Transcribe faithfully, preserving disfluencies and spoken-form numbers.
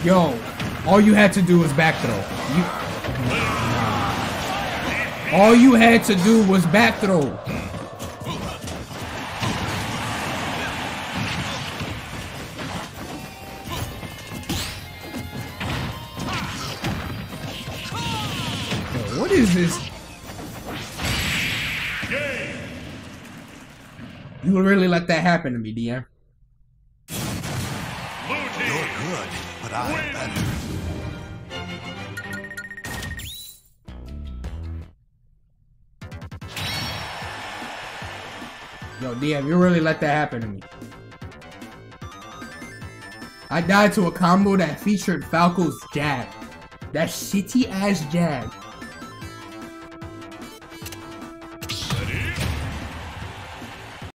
Yo, all you had to do was back throw. You, all you had to do was back throw. Yo, what is this? You would really let that happen to me, D M? You're good, but I'm better. Yo, D M, you really let that happen to me. I died to a combo that featured Falco's jab. That shitty ass jab.